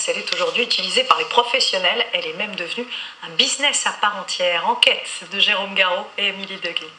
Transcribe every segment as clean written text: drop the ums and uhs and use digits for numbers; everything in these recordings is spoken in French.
sieste, elle est aujourd'hui utilisée par les professionnels. Elle est même devenue un business à part entière. Enquête de Jérôme Garot et Émilie Deguet.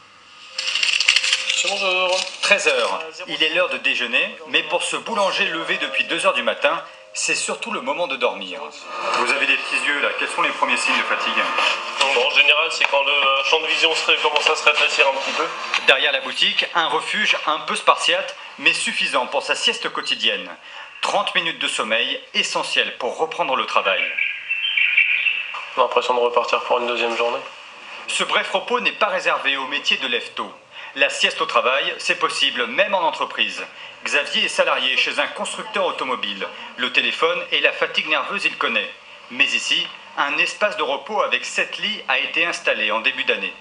Bonjour. 13h, il est l'heure de déjeuner, mais pour ce boulanger levé depuis 2h du matin, c'est surtout le moment de dormir. Vous avez des petits yeux là, quels sont les premiers signes de fatigue? Bon, en général, c'est quand le champ de vision commence à se rétrécir un petit peu. Derrière la boutique, un refuge un peu spartiate, mais suffisant pour sa sieste quotidienne. 30 minutes de sommeil, essentiel pour reprendre le travail. On a l'impression de repartir pour une deuxième journée. Ce bref repos n'est pas réservé au métier de lève-tôt. La sieste au travail, c'est possible même en entreprise. Xavier est salarié chez un constructeur automobile. Le téléphone et la fatigue nerveuse, il connaît. Mais ici, un espace de repos avec 7 lits a été installé en début d'année.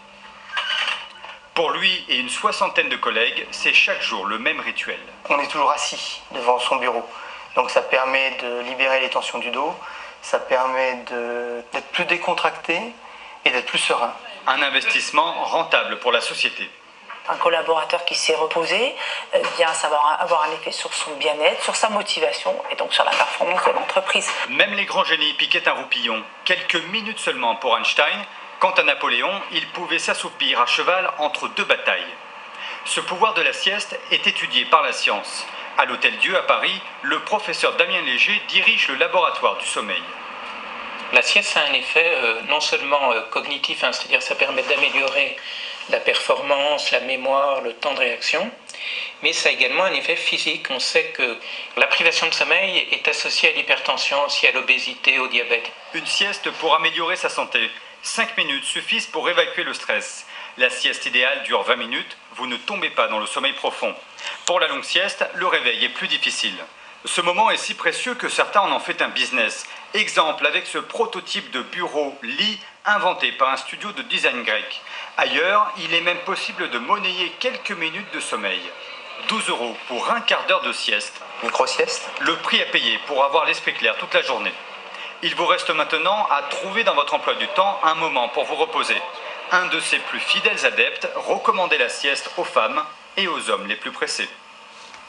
Pour lui et une soixantaine de collègues, c'est chaque jour le même rituel. On est toujours assis devant son bureau. Donc ça permet de libérer les tensions du dos, ça permet d'être plus décontracté et d'être plus serein. Un investissement rentable pour la société. Un collaborateur qui s'est reposé, ça va avoir un effet sur son bien-être, sur sa motivation et donc sur la performance de l'entreprise. Même les grands génies piquaient un roupillon. Quelques minutes seulement pour Einstein. Quant à Napoléon, il pouvait s'assoupir à cheval entre deux batailles. Ce pouvoir de la sieste est étudié par la science. À l'Hôtel-Dieu à Paris, le professeur Damien Léger dirige le laboratoire du sommeil. La sieste a un effet non seulement cognitif, c'est-à-dire ça permet d'améliorer la performance, la mémoire, le temps de réaction, mais ça a également un effet physique. On sait que la privation de sommeil est associée à l'hypertension, aussi à l'obésité, au diabète. Une sieste pour améliorer sa santé. 5 minutes suffisent pour évacuer le stress. La sieste idéale dure 20 minutes, vous ne tombez pas dans le sommeil profond. Pour la longue sieste, le réveil est plus difficile. Ce moment est si précieux que certains en ont fait un business. Exemple avec ce prototype de bureau-lit inventé par un studio de design grec. Ailleurs, il est même possible de monnayer quelques minutes de sommeil. 12 € pour un quart d'heure de sieste. Micro-sieste. Le prix à payer pour avoir l'esprit clair toute la journée. Il vous reste maintenant à trouver dans votre emploi du temps un moment pour vous reposer. Un de ses plus fidèles adeptes recommandait la sieste aux femmes et aux hommes les plus pressés.